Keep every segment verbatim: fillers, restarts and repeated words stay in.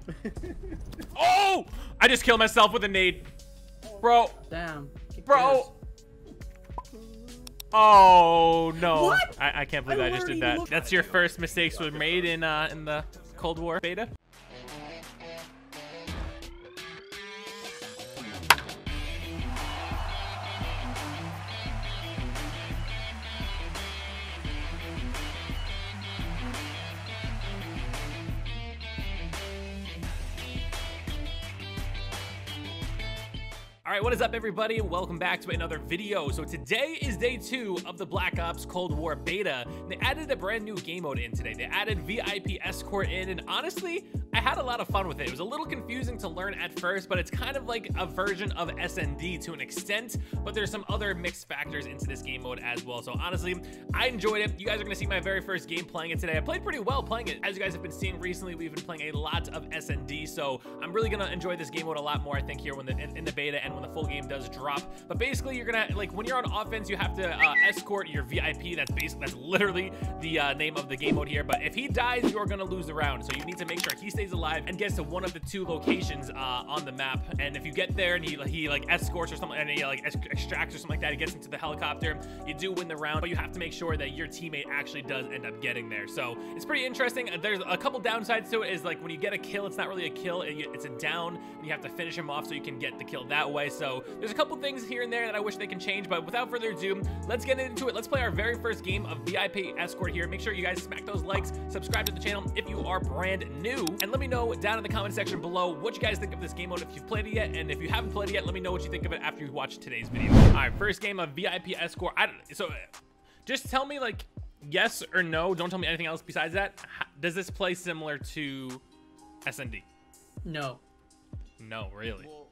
Oh! I just killed myself with a nade. Bro. Damn. Bro. Oh, no. What? I, I can't believe I, I just did that. That's your first mistakes were made in, uh, in the Cold War beta? All right, what is up, everybody? Welcome back to another video. So today is day two of the Black Ops Cold War beta. They added a brand new game mode in today. They added V I P Escort in, and honestly, I had a lot of fun with it. It was a little confusing to learn at first, but it's kind of like a version of S N D to an extent, but there's some other mixed factors into this game mode as well. So honestly, I enjoyed it. You guys are gonna see my very first game playing it today. I played pretty well playing it. As you guys have been seeing recently, we've been playing a lot of S N D, so I'm really gonna enjoy this game mode a lot more, I think, here when the in, in the beta and when the full game does drop. But basically, you're gonna, like, when you're on offense, you have to uh, escort your V I P. That's basically, that's literally the uh, name of the game mode here. But if he dies, you're gonna lose the round. So you need to make sure he stays alive and gets to one of the two locations uh, on the map. And if you get there and he, he like escorts or something, and he like extracts or something like that, he gets into the helicopter, you do win the round. But you have to make sure that your teammate actually does end up getting there. So it's pretty interesting. There's a couple downsides to it. Is like when you get a kill, it's not really a kill. It's a down, and you have to finish him off so you can get the kill that way. So there's a couple things here and there that I wish they can change, but without further ado, let's get into it. Let's play our very first game of V I P Escort here. Make sure you guys smack those likes, subscribe to the channel if you are brand new, and let me know down in the comment section below what you guys think of this game mode if you've played it yet, and if you haven't played it yet, let me know what you think of it after you watch today's video. All right, first game of V I P Escort. I don't, so just tell me, like, yes or no. Don't tell me anything else besides that. Does this play similar to S N D? No. No, really. Well,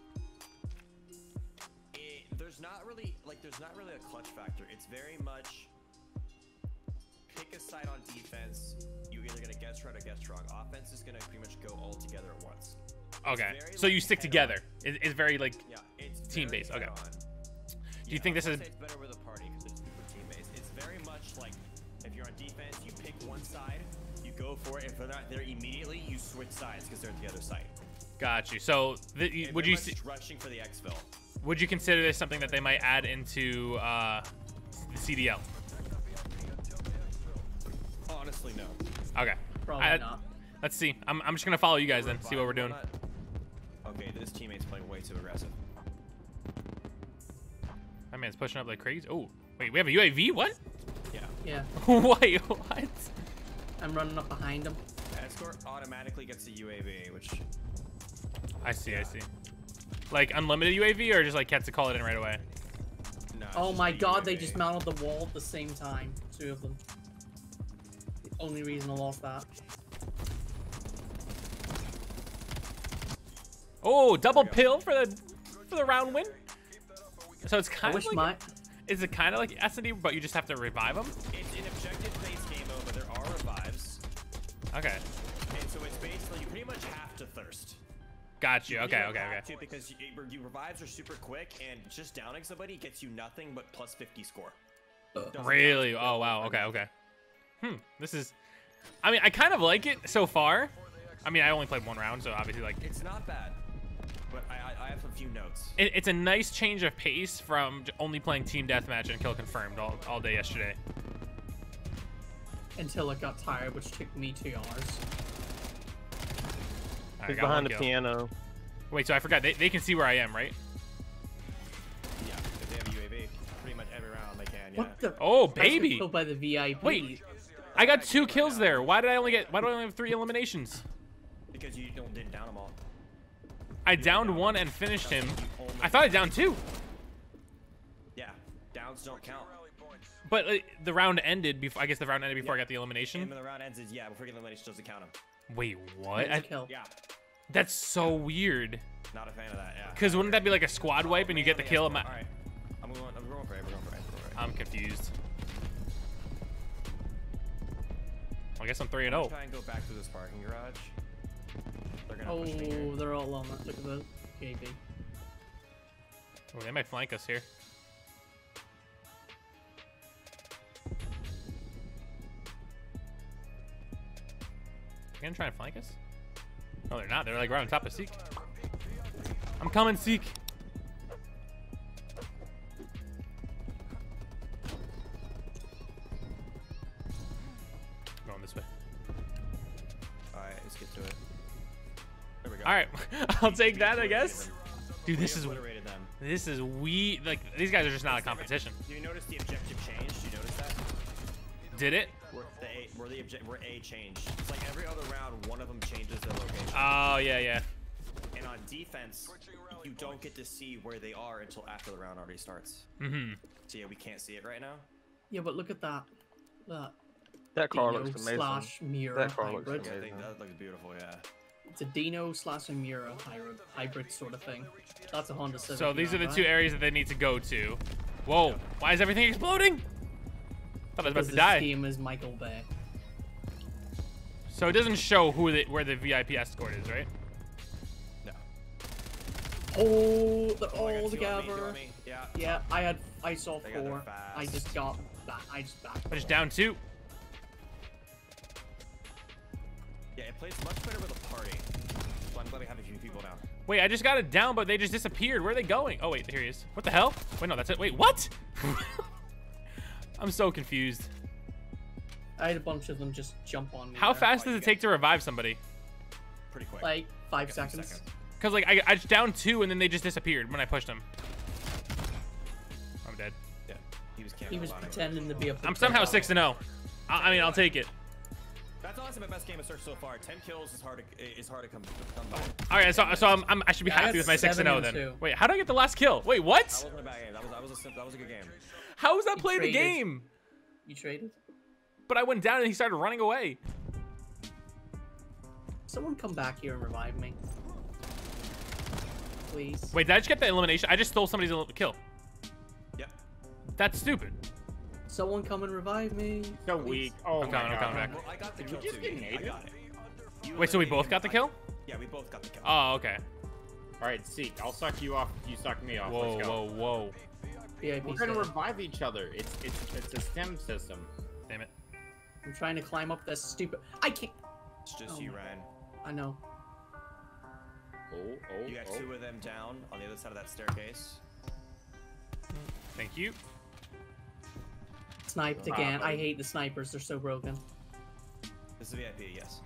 there's not really like there's not really a clutch factor. It's very much pick a side on defense. You either gonna get strong or get strong. Offense is gonna pretty much go all together at once. Okay, so you stick together. It, it's very like yeah, it's team based. Okay. On. Do you yeah, think this is it's better with a party because it's super team based? It's very much like if you're on defense, you pick one side, you go for it. If they're not there immediately, you switch sides because they're at the other side. Got you. So the, would you see rushing for the exfil? Would you consider this something that they might add into uh, the C D L? Honestly, no. Okay. Probably I, not. Let's see. I'm, I'm just gonna follow you guys then. See what we're doing. Okay, this teammate's playing way too aggressive. My man's pushing up like crazy. Oh, wait, we have a U A V? What? Yeah. Yeah. Wait, what? I'm running up behind him. Escort automatically gets a U A V, which... I see, yeah. I see. Like unlimited U A V or just like cats to call it in right away? No, oh my god, they just mounted the wall at the same time. Two of them. The only reason I lost that. Oh, double pill for the for the round win. So it's kind I of wish like, my... is it kind of like S N D, but you just have to revive them? It's an objective-based game mode, but there are revives. Okay. And so it's basically you pretty much have to thirst. Got you. Okay, you okay, okay. To because you, you revives are super quick, and just downing somebody gets you nothing but plus fifty score. Doesn't Really? Oh wow. Okay, okay. Hmm. This is. I mean, I kind of like it so far. I mean, I only played one round, so obviously, like. It's not bad, but I I, I have a few notes. It, it's a nice change of pace from only playing team deathmatch and kill confirmed all all day yesterday. Until it got tired, which took me two hours. Right, He's behind the kill. piano. Wait, so I forgot. They, they can see where I am, right? Yeah, if they have U A V, pretty much every round they can, yeah. What the? Oh, I was baby! killed by the V I P. Wait, I got two kills there. Why did I only get? Why do I only have three eliminations? Because you don't didn't down them all. I downed one and finished him. I thought I downed two. Yeah, downs don't count. But uh, the round ended before. I guess the round ended before yeah. I got the elimination. And when the round ends is yeah, before you get the elimination doesn't count them. Wait, what? I, Kill. Yeah. That's so weird. Not a fan of that, yeah. Because wouldn't that be like a squad wipe and you get the kill? My... Alright. I'm going, I'm going for it. We're going for it. We're I'm confused. Well, I guess I'm three and oh. Try and go back to this parking garage. They're gonna Oh, push me here. they're all on that. Look at the V I P. Oh, they might flank us here. You gonna try and flank us? Oh, they're not. They're like right on top of Seek. I'm coming, Seek. Going this way. All right, let's get to it. There we go. All right, I'll take that, I guess. Dude, this We is obliterated them. this is we like these guys are just not a competition. Do you notice the objective changed? Do you notice that? Did it? We're the A, we're the object, we're A changed. It's like every other round, one of them changes their location. Oh yeah, yeah. And on defense, you don't get to see where they are until after the round already starts. Mm-hmm. So yeah, we can't see it right now. Yeah, but look at that. That That car Dino looks amazing. slash Mira That car looks hybrid. Yeah, I amazing. think that looks beautiful. Yeah. It's a Dino slash a Mira hybrid, hybrid sort of thing. That's a Honda Civic. So you these are know, the right? two areas that they need to go to. Whoa! Why is everything exploding? Thought I was about Because to this die. team is Michael Bay. So it doesn't show who the, where the V I P escort is, right? No. Oh, they're Oh, I got all two on me, two together. on me. Yeah. Yeah, I had, I saw They got there four. I fast. just got back. I just backed. But it's down two. Yeah, it plays much better with a party. So I'm glad we have a few people now. Wait, I just got it down, but they just disappeared. Where are they going? Oh wait, here he is. What the hell? Wait, no, that's it. Wait, what? I'm so confused. I had a bunch of them just jump on me. How there. fast Oh, does you it got- take to revive somebody? Pretty quick. Like five Like a few seconds. Cause like I, I just downed two and then they just disappeared when I pushed them. I'm dead. Yeah. He was camping He was a lot anyway. pretending to be a. I'm somehow six and zero. I, I mean, I'll take it. That's honestly my best game of Search so far. Ten kills is hard to is hard to come, come by. All right, so so I'm, I'm I should be Yeah, I happy got with my six and seven zero and then. two. Wait, how did I get the last kill? Wait, That what? wasn't a bad game. That was that was a sim- that was a good game. How was that You playing the traded. game? You traded. But I went down and he started running away. Someone come back here and revive me, please. Wait, did I just get the elimination? I just stole somebody's el- kill. Yep. That's stupid. Someone come and revive me. So please. weak. Oh I'm my coming, I'm god. coming back. Well, I got the Did kill we just too. get Yeah, I nated? got it. You Wait, so we eliminated both him got the by- kill? Yeah, we both got the kill. Oh, okay. All right, Seek. I'll suck you off. You suck me off. Whoa, Let's whoa, go. whoa. V I P We're gonna save. revive each other. It's it's it's a stem system. Damn it. I'm trying to climb up this stupid. I can't. It's just Oh you, my- Ryan. I know. Oh oh You got oh. two of them down on the other side of that staircase. Thank you. Sniped Ah, again. I buddy. hate the snipers. They're so broken. This is a V I P, yes.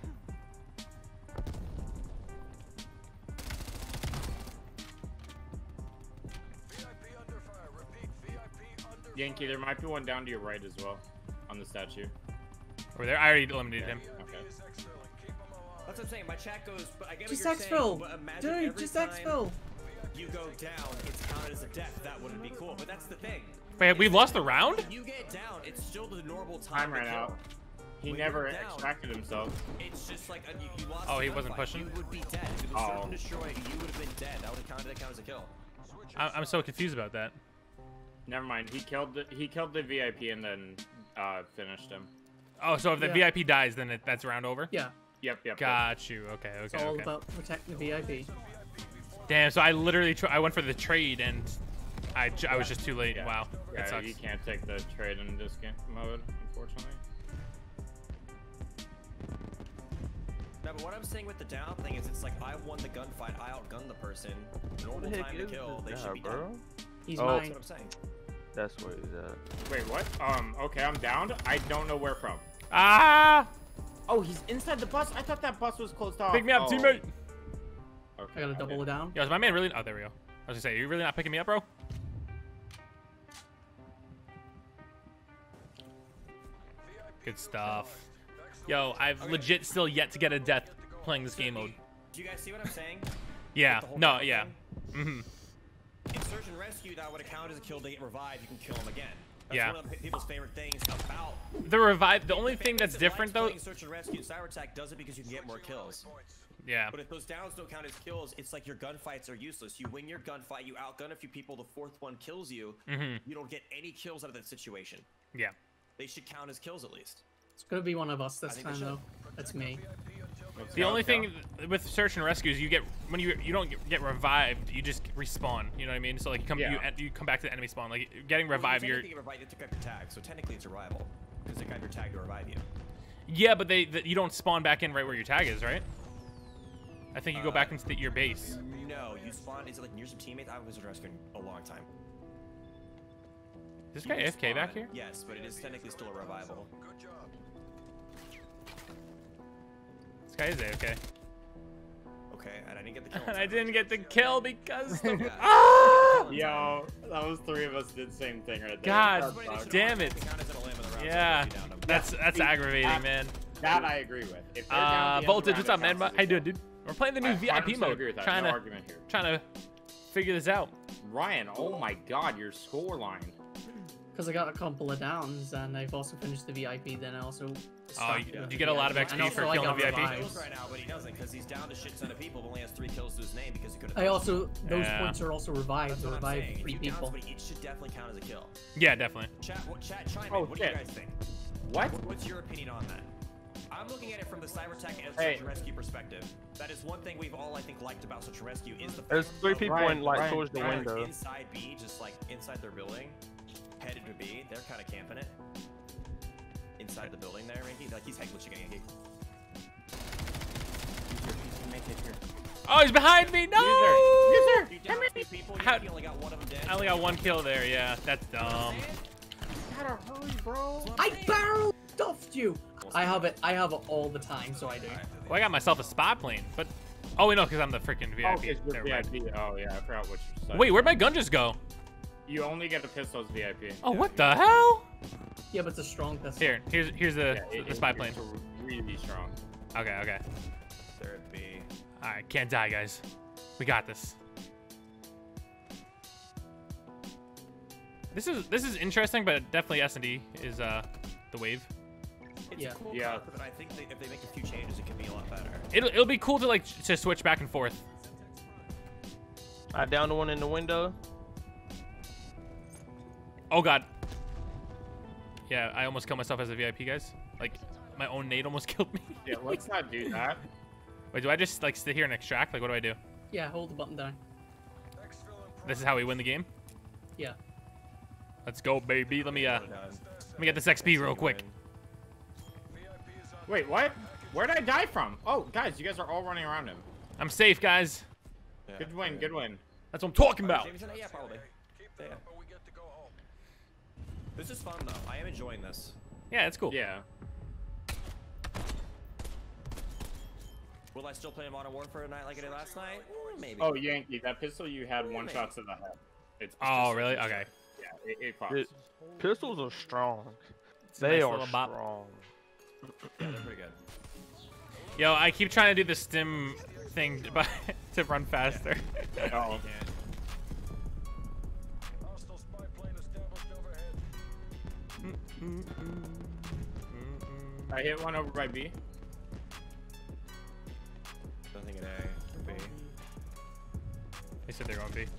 Yankee, there might be one down to your right as well, on the statue. Over there. I already eliminated him. Okay. That's what I'm saying. My chat goes, but I get Just what you're saying. exfil. But imagine Dude, every just time exfil. you go down, it's counted as a death. That wouldn't be cool. But that's the thing. Wait, we lost the round? If you get down, it's still the normal time. Time to ran kill. out. He When never you're down, extracted himself. It's just like uh, you, you lost. Oh, the he wasn't gunfight. pushing? You would be dead. If it was Oh. search and destroy, you would have been dead. That would have counted. That count as a kill. I I'm so confused about that. Never mind. He killed the he killed the V I P and then uh finished him. Oh, so if the Yeah. V I P dies, then it, that's round over? Yeah, Yep yep. yep. Got you. Okay, it's okay, all okay. about protecting the V I P. Damn, so I literally tr I went for the trade and I, j- I was just too late. Yeah. Wow, Yeah, that sucks. you can't take the trade in this game mode, unfortunately. No, but what I'm saying with the down thing is, it's like I won the gunfight. I outgunned the person. Normal What the heck time to is kill. They this should guy, be bro? dead. He's Oh. mine. That's what I'm saying. That's where he's at. Wait, what? Um, okay, I'm downed. I don't know where from. Ah! Oh, he's inside the bus? I thought that bus was closed off. Pick me up, oh. teammate! Okay, I gotta double okay. it down. Yo, is my man really? Oh, there we go. I was gonna say, are you really not picking me up, bro? Good stuff. Yo, I've Okay. legit still yet to get a death playing this game mode. Do you guys see what I'm saying? Yeah. the whole No. down Yeah. thing? Mm-hmm. In search and rescue, that would have counted as a kill. They get revived. You can kill them again. That's Yeah. one of the people's favorite things about. The revive. The only If thing anyone that's that different likes though. playing Search and rescue, Cyber Attack does it because you can get more kills. Yeah. But if those downs don't count as kills, it's like your gunfights are useless. You win your gunfight, you outgun a few people, the fourth one kills you. Mm-hmm. You don't get any kills out of that situation. Yeah. They should count as kills at least. It's gonna be one of us I this think they time should. though. That's me. Let's The go, only let's go. thing with search and rescue is you get when you you don't get, get revived, you just respawn. You know what I mean? So like you come Yeah. you en- you come back to the enemy spawn. Like getting revived, Well, you're technically, you revive, you took out your tag, so technically it's a rival. Because they got your tag to revive you. yeah, but they the, you don't spawn back in right where your tag is, right? I think you go Uh, back into the, your base. No, you spawn. Is it like near some teammates? I was search and rescue in a long time. Is this You guy A F K spawn- back here? Yes, but it is technically still a revival. This guy is A F K. Okay, and I didn't get the kill. And I didn't get the kill because the... Yeah. Ah! Yo, that was three of us did the same thing right there. God That But sucks. should damn always it. make the count as an eleven rounds Yeah, if you down them. that's that's see, aggravating, that- man. That I agree with. If they're down Uh, at the end of the Voltage, round, what's it up, man? counts as a How you doing, kill. dude? We're playing the new I V I P one hundred percent mode. agree with that. Trying no to argument here. trying to figure this out. Ryan, oh my God, your score line. Because I got a couple of downs, and I've also finished the V I P. Then I also. Oh, started you, with you the get a lot of V I X P, P and for also I killing the got V I P. He kills revives. right now, but he doesn't because he's down to shit ton of people, but only has three kills to his name because he could have. I also those Yeah. points are also revived. That's To what I'm revive saying. three If you down people. somebody, it should definitely count as a kill. Yeah, definitely. Chat, what, chat, chime Oh, in. What do shit. you guys think? What? What's your opinion on that? I'm looking at it from the Cybertech and Hey. Search and Rescue perspective. That is one thing we've all, I think, liked about Search and Rescue is the There's fact three of people Ryan, in like Ryan, towards the Ryan. window. inside B, just like inside their building, headed to B. They're kind of camping it. Inside the building there, Ranky. Like he's head glitching it. Yankee. Oh, he's behind me! No! User! You down three people, How- you only got one of them dead. I only got one kill there. Yeah, that's dumb. Gotta hurry, bro. I barrel stuffed you. I have it. I have it all the time, so I do. Well, I got myself a spot plane, but oh wait, no, because I'm the freaking V I Oh, P. it's Never V I mind. P. Oh, yeah, I forgot which side. Wait, where'd my gun just go? You only get the pistols V I P. Oh, what the hell? Yeah, but it's a strong pistol. Here, here's here's the Yeah, it- the spy it- plane. It's really strong. Okay, okay. They're at B. All right, can't die, guys. We got this. This is this is interesting, but definitely S and D is uh the wave. It's Yeah. a cool Yeah. concept, but I think that if they make a few changes, it can be a lot better. It'll it'll be cool to like to switch back and forth. I downed the one in the window. Oh god. Yeah, I almost killed myself as a V I P, guys. Like my own nade almost killed me. Yeah, let's not do that. Wait, do I just like sit here and extract? Like, what do I do? Yeah, hold the button down. This is how we win the game. Yeah. Let's go, baby. Let me uh, Well done. let me get this X P real quick. Wait, what? Where'd I die from? Oh, guys, you guys are all running around him. I'm safe, guys. Yeah. Good win, good win. That's what I'm talking about. Jameson? Yeah, probably. Yeah. This is fun though. I am enjoying this. Yeah, it's cool. Yeah. Will I still play Modern Warfare tonight like I did last night? Mm, Maybe. Oh, Yankee, that pistol you had one shot to the head. It's Oh, really? Okay. Yeah, it, it pops. It- pistols are strong. a They nice are little bop. strong. Yeah, they're pretty good. Yo, I keep trying to do the stim thing to, to run faster. Oh, You can't. I hit one over by B. Nothing at A or B. They said they're going B.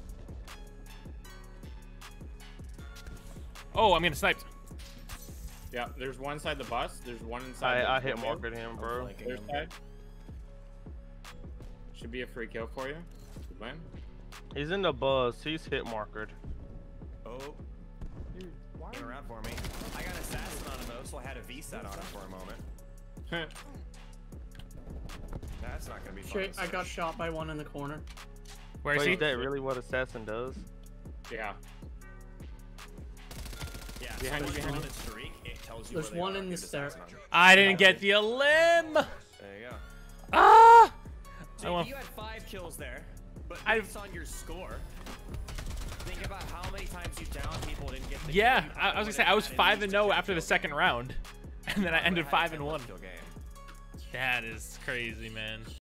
Oh, I'm getting sniped. Yeah, there's one side the bus. There's one inside. I, I the hit building. market him, I'm bro. flanking Their him. side. Should be a free kill for you. Good win. He's in the buzz. He's hit markered. Oh, Dude, why? came around for me. I got assassin on him though, so I had a V set on him for a moment. That's not gonna be fun. Shit, I got shot by one in the corner. Where is Wait, he? is that really what assassin does? Yeah. Yeah, Behind you, so when behind you're on you. the streak, it tells you There's where they one are, in the good assassin stair- on them. I didn't get the limb. There you go. Ah! I Jake, want- you had five kills there, but I've- based on your score, think about how many times you downed people and didn't get the Yeah, kill. You I, I was probably gonna say I would've was had at five least and a no ten after the kill second game. round, and then I You ended would've had a five ten and one. kill game. That is crazy, man.